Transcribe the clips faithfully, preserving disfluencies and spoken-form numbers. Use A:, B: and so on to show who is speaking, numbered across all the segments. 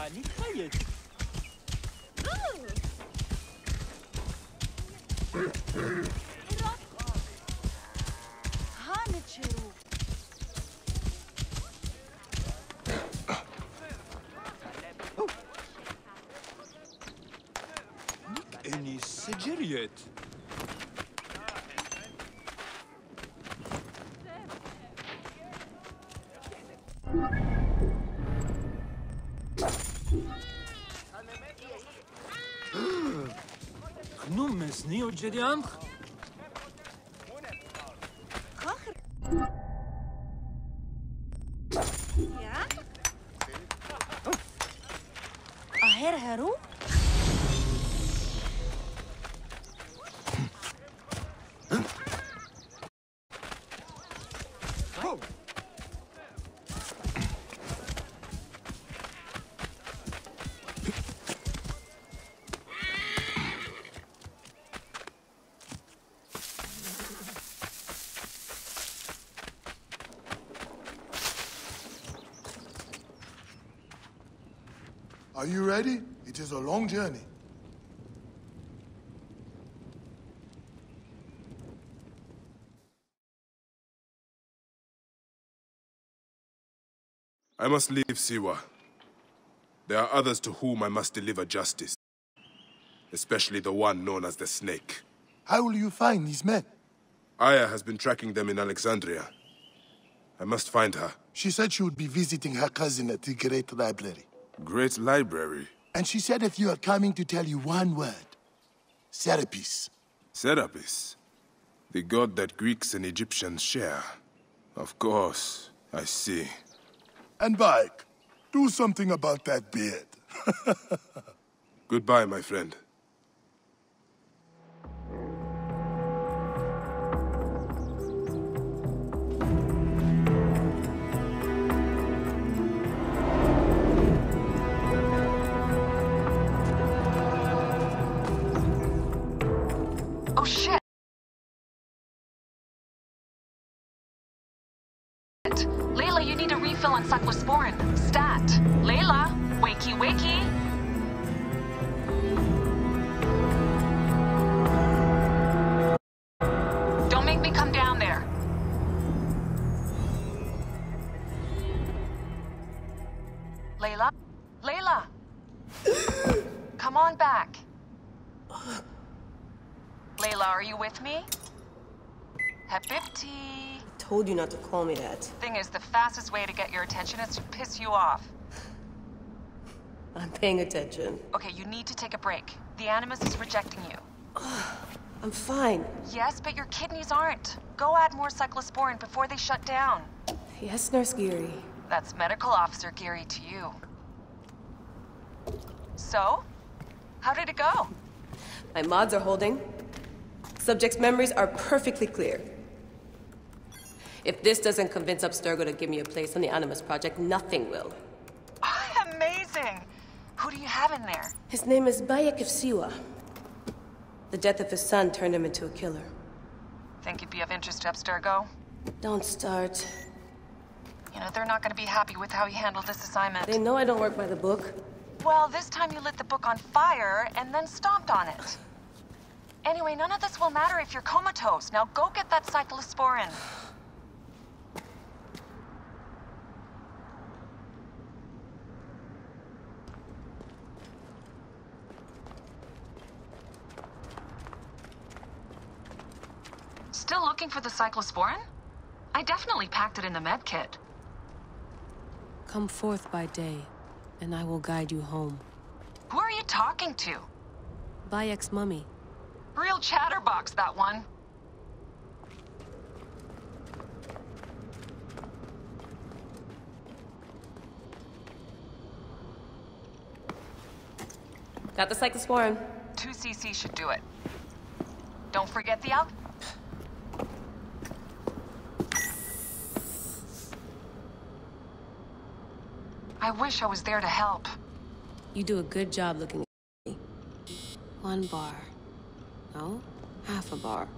A: نتخيل. هانتشرو. إني سجريت. خنوم مسني وجديان. خاخر. يا. أهير هرو.
B: Are you ready? It is a long journey.
C: I must leave Siwa. There are others to whom I must deliver justice. Especially the one known as the Snake.
B: How will you find these men?
C: Aya has been tracking them in Alexandria. I must find her.
B: She said she would be visiting her cousin at the Great Library.
C: Great Library?
B: And she said if you are coming to tell you one word. Serapis.
C: Serapis? The god that Greeks and Egyptians share. Of course, I see.
B: And Bayek, do something about that beard.
C: Goodbye, my friend.
D: Oh shit! Layla, you need a refill on cyclosporin. Stat. Layla, wakey wakey. Don't make me come down there. Layla? Layla! Come on back. Layla, are you with me? Habibti.
E: Told you not to call me that.
D: Thing is, the fastest way to get your attention is to piss you off.
E: I'm paying attention.
D: Okay, you need to take a break. The Animus is rejecting you.
E: I'm fine.
D: Yes, but your kidneys aren't. Go add more cyclosporin before they shut down.
E: Yes, Nurse Geary.
D: That's Medical Officer Geary to you. So? How did it go?
E: My mods are holding. Subject's memories are perfectly clear. If this doesn't convince Abstergo to give me a place on the Animus Project, nothing will.
D: Amazing! Who do you have in there?
E: His name is Bayek of Siwa. The death of his son turned him into a killer.
D: Think he'd be of interest to Abstergo?
E: Don't start.
D: You know, they're not gonna be happy with how he handled this assignment.
E: They know I don't work by the book.
D: Well, this time you lit the book on fire and then stomped on it. Anyway, none of this will matter if you're comatose. Now go get that cyclosporin. Still looking for the cyclosporin? I definitely packed it in the med kit.
E: Come forth by day, and I will guide you home.
D: Who are you talking to?
E: Bayek's mummy.
D: Real chatterbox, that one.
E: Got the cyclosporin.
D: Two C C should do it. Don't forget the al- I wish I was there to help.
E: You do a good job looking at me. One bar. No, half a bar.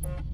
A: Huh?